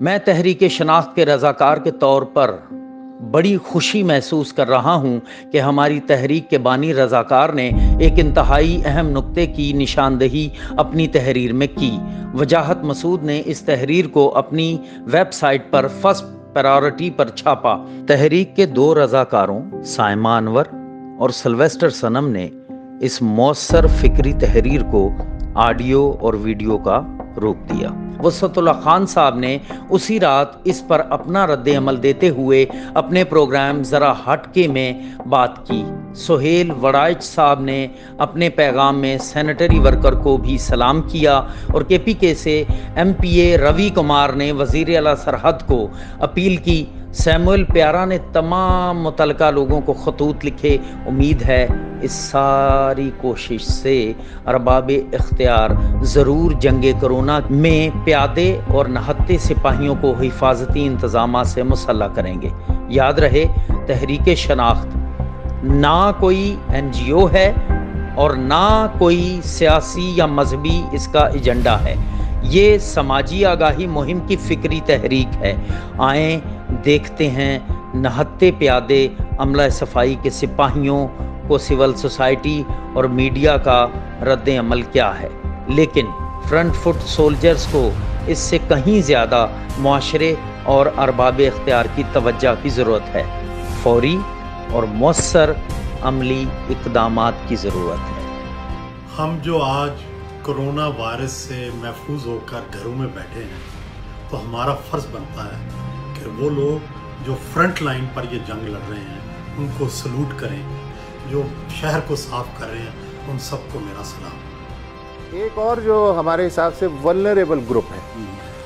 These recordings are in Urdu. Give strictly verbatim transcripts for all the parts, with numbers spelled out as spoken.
میں تحریک شناخت کے رضاکار کے طور پر بڑی خوشی محسوس کر رہا ہوں کہ ہماری تحریک کے بانی رضاکار نے ایک انتہائی اہم نقطے کی نشاندہی اپنی تحریر میں کی۔ وجاہت مسعود نے اس تحریر کو اپنی ویب سائٹ پر فرسٹ پرائیورٹی پر چھاپا۔ تحریک کے دو رضاکاروں سائمہ انور اور سلویسٹر صنم نے اس مؤثر فکری تحریر کو آڈیو اور ویڈیو کا روپ دیا۔ وسعت اللہ خان صاحب نے اسی رات اس پر اپنا رد عمل دیتے ہوئے اپنے پروگرام ذرا ہٹ کے میں بات کی۔ سہیل وڑائچ صاحب نے اپنے پیغام میں سینیٹری ورکر کو بھی سلام کیا اور کے پی کے سے ایم پی اے روی کمار نے وزیر اعلیٰ سرحد کو اپیل کی۔ سیموئل پیارا نے تمام متعلقہ لوگوں کو خطوط لکھے۔ امید ہے اس ساری کوشش سے ارباب اختیار ضرور جنگ کرونا میں پیادے اور نہتے سپاہیوں کو حفاظتی انتظامات سے مسلح کریں گے۔ یاد رہے، تحریک شناخت نہ کوئی این جی او ہے اور نہ کوئی سیاسی یا مذہبی اس کا ایجنڈا ہے۔ یہ سماجی آگاہی مہم کی فکری تحریک ہے۔ آئیں دیکھتے ہیں نہتے پیادے عملہ صفائی کے سپاہیوں کو سول سوسائٹی اور میڈیا کا رد عمل کیا ہے، لیکن فرنٹ فٹ سولجرز کو اس سے کہیں زیادہ معاشرے اور ارباب اختیار کی توجہ کی ضرورت ہے۔ فوری اور مؤثر عملی اقدامات کی ضرورت ہے۔ ہم جو آج کرونا وائرس سے محفوظ ہو کر گھروں میں بیٹھے ہیں تو ہمارا فرض بنتا ہے کہ وہ لوگ جو فرنٹ لائن پر یہ جنگ لڑ رہے ہیں ان کو سلوٹ کریں، جو شہر کو صاف کر رہے ہیں ان سب کو میرا سلام۔ ایک اور جو ہمارے حساب سے ولنریبل گروپ ہے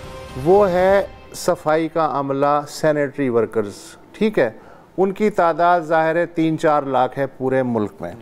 وہ ہے صفائی کا عملہ، سینیٹری ورکرز، ٹھیک ہے۔ ان کی تعداد ظاہر ہے تین چار لاکھ ہے پورے ملک میں۔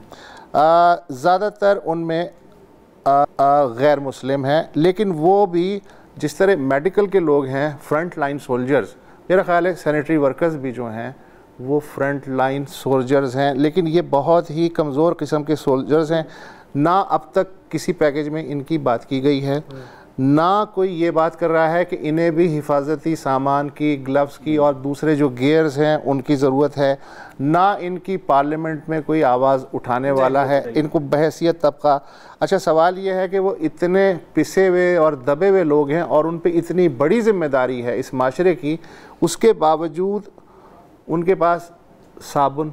زیادہ تر ان میں آ, آ, غیر مسلم ہیں، لیکن وہ بھی جس طرح میڈیکل کے لوگ ہیں فرنٹ لائن سولجرز، میرا خیال ہے سینیٹری ورکرز بھی جو ہیں وہ فرنٹ لائن سولجرز ہیں، لیکن یہ بہت ہی کمزور قسم کے سولجرز ہیں۔ نہ اب تک کسی پیکیج میں ان کی بات کی گئی ہے، نہ کوئی یہ بات کر رہا ہے کہ انہیں بھی حفاظتی سامان کی، گلوز کی اور دوسرے جو گیئرز ہیں ان کی ضرورت ہے، نہ ان کی پارلیمنٹ میں کوئی آواز اٹھانے والا ہے ان کو بحیثیت طبقہ۔ اچھا، سوال یہ ہے کہ وہ اتنے پسے ہوئے اور دبے ہوئے لوگ ہیں اور ان پہ اتنی بڑی ذمہ داری ہے اس معاشرے کی، اس کے باوجود ان کے پاس صابن،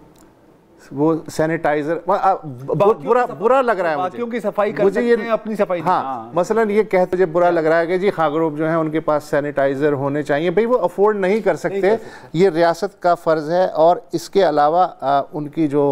وہ سینیٹائزر، برا برا لگ رہا ہے باقیوں کی صفائی کر سکتے ہیں، اپنی صفائی نہیں۔ ہاں، مثلا یہ کہتے مجھے برا لگ رہا ہے کہ جی خاں گروپ جو ہیں ان کے پاس سینیٹائزر ہونے چاہیے، بھئی وہ افورڈ نہیں کر سکتے، یہ ریاست کا فرض ہے۔ اور اس کے علاوہ ان کی جو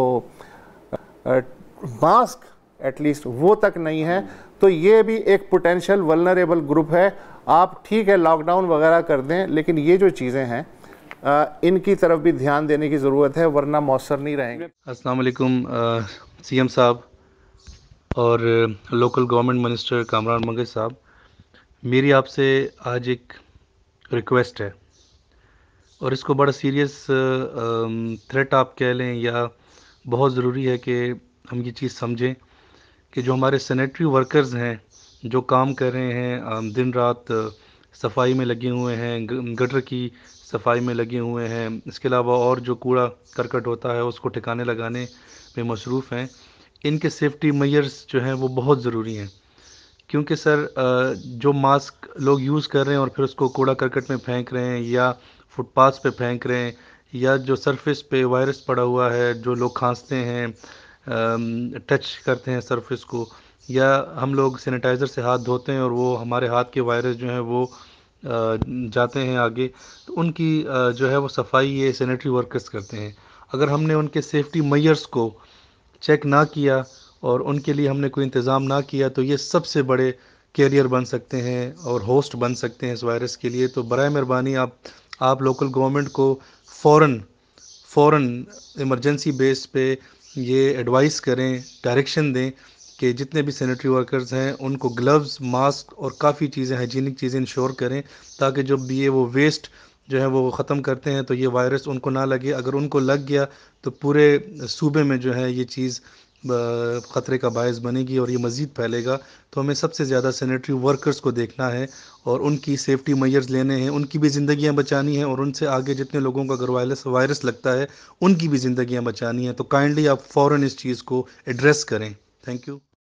ماسک ایٹ لیسٹ وہ تک نہیں ہے، تو یہ بھی ایک پوٹینشیل ولنریبل گروپ ہے۔ آپ ٹھیک ہے لاک ڈاؤن وغیرہ کر دیں، لیکن یہ جو چیزیں ہیں ان کی طرف بھی دھیان دینے کی ضرورت ہے، ورنہ مؤثر نہیں رہیں گے۔ السلام علیکم سی ایم صاحب اور لوکل گورنمنٹ منسٹر کامران منگل صاحب، میری آپ سے آج ایک ریکویسٹ ہے اور اس کو بڑا سیریس تھریٹ آپ کہہ لیں، یا بہت ضروری ہے کہ ہم یہ چیز سمجھیں کہ جو ہمارے سینیٹری ورکرز ہیں جو کام کر رہے ہیں، دن رات صفائی میں لگے ہوئے ہیں، گٹر کی صفائی میں لگے ہوئے ہیں، اس کے علاوہ اور جو کوڑا کرکٹ ہوتا ہے اس کو ٹھکانے لگانے میں مصروف ہیں، ان کے سیفٹی میئرز جو ہیں وہ بہت ضروری ہیں۔ کیونکہ سر جو ماسک لوگ یوز کر رہے ہیں اور پھر اس کو کوڑا کرکٹ میں پھینک رہے ہیں یا فٹ پاتھ پہ پھینک رہے ہیں، یا جو سرفیس پہ وائرس پڑا ہوا ہے، جو لوگ کھانستے ہیں، ٹچ کرتے ہیں سرفیس کو، یا ہم لوگ سینیٹائزر سے ہاتھ دھوتے ہیں اور وہ ہمارے ہاتھ کے وائرس جو ہیں وہ جاتے ہیں آگے، تو ان کی جو ہے وہ صفائی یہ سینیٹری ورکرز کرتے ہیں۔ اگر ہم نے ان کے سیفٹی میئرز کو چیک نہ کیا اور ان کے لیے ہم نے کوئی انتظام نہ کیا تو یہ سب سے بڑے کیریئر بن سکتے ہیں اور ہوسٹ بن سکتے ہیں اس وائرس کے لیے۔ تو برائے مہربانی آپ آپ لوکل گورنمنٹ کو فوراً فوراً ایمرجنسی بیس پہ یہ ایڈوائز کریں، ڈائریکشن دیں کہ جتنے بھی سینیٹری ورکرز ہیں ان کو گلوز، ماسک اور کافی چیزیں، ہائیجینک چیزیں انشور کریں، تاکہ جب بھی یہ وہ ویسٹ جو ہے وہ ختم کرتے ہیں تو یہ وائرس ان کو نہ لگے۔ اگر ان کو لگ گیا تو پورے صوبے میں جو ہے یہ چیز خطرے کا باعث بنے گی اور یہ مزید پھیلے گا، تو ہمیں سب سے زیادہ سینیٹری ورکرز کو دیکھنا ہے اور ان کی سیفٹی میئرز لینے ہیں، ان کی بھی زندگیاں بچانی ہیں، اور ان سے آگے جتنے لوگوں کا اگر وائرس وائرس لگتا ہے ان کی بھی زندگیاں بچانی ہیں۔ تو کائنڈلی آپ فوراً اس چیز کو ایڈریس کریں۔ Thank you.